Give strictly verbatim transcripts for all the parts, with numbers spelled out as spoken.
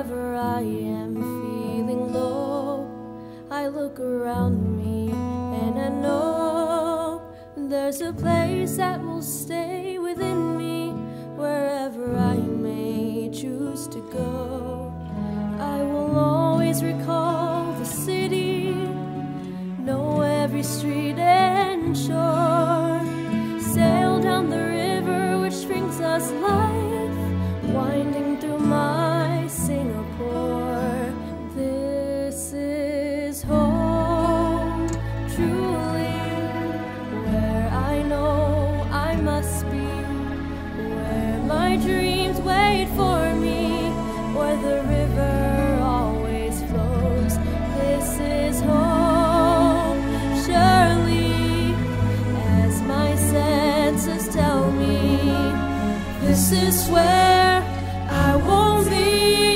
Whenever I am feeling low, I look around me and I know there's a place that will stay within me. Wherever I may choose to go, I will always recall the city, know every street and shore, sail down the river which brings us life, winding through my Singapore. This is home, truly, where I know I must be, where my dreams wait for me, where the river always flows. This is home, surely, as my senses tell me. This is where I won't be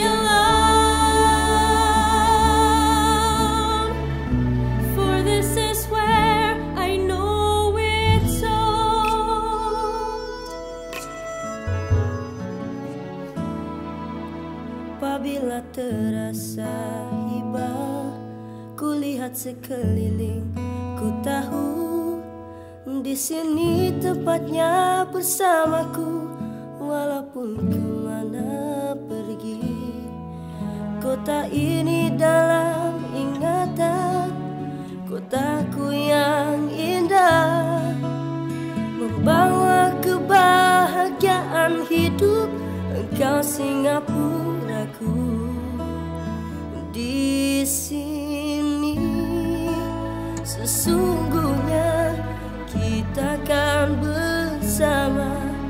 alone, for this is where I know it's so. Apabila terasa iba, kulihat sekeliling, ku tahu di sini tepatnya bersamaku. Walaupun kemana pergi, kota ini dalam ingatan, kotaku yang indah, membawa kebahagiaan hidup. Engkau Singapuraku. Di sini sesungguhnya kita kan bersama.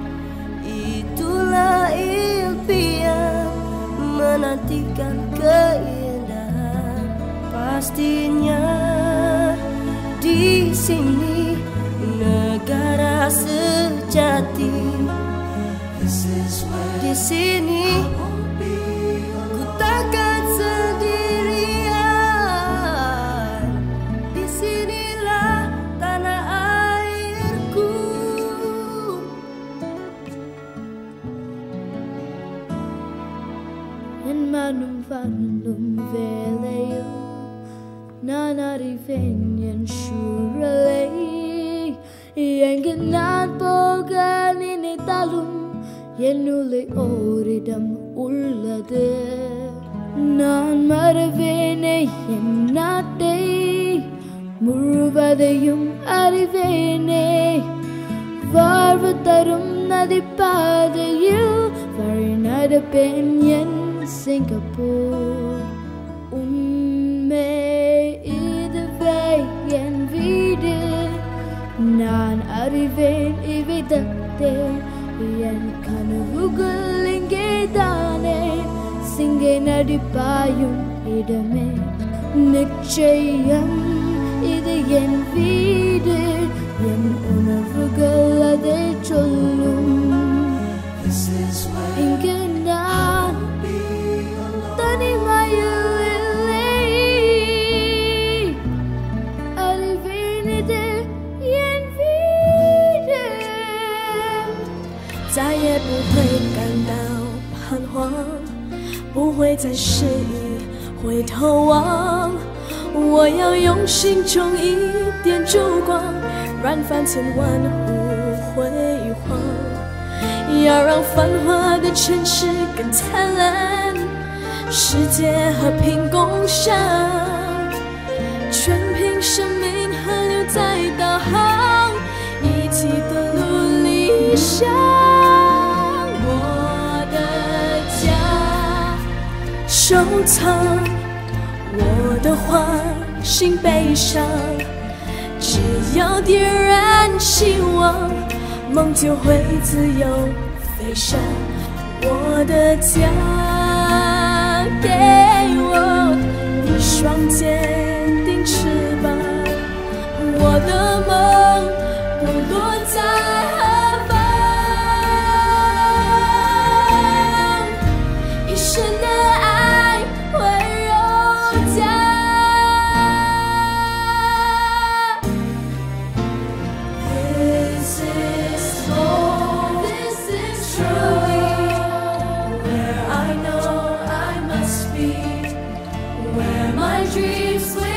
Itulah impian, menantikan keindahan. Pastinya di sini negara sejati. Di sini ku takkan sendirian. Di sinilah tanah airku. En manum varnum veleu, nanarivenyen suralei, yengenan pogan ini talum, yenule oridam ullade, nan maravene yenate, murvadayum arivene, varvatarum nadipadayu, varinada penyen Singapore. Unme idvejen vide, nan arriven ividate, yen kanuvugalingedane, singe nadipayum idame, nikchayam idayen vide, yen unavugalade cholum. This is where ingenan tani mayulilei, arrivenide yen vide， 再也不会感到彷徨，不会再失意回头望。我要用心中一点烛光，燃翻千万壶辉煌。要让繁华的城市更灿烂，世界和平共享，全凭生命河流在导航，一起的路理想。我的家，收藏我的花，心悲伤，只要点燃希望，梦就会自由飞翔。我的家，给我一双坚定翅膀，我的梦不落在何方，一生的爱温柔家。This is home, this is truly where I know I must be, where my dreams will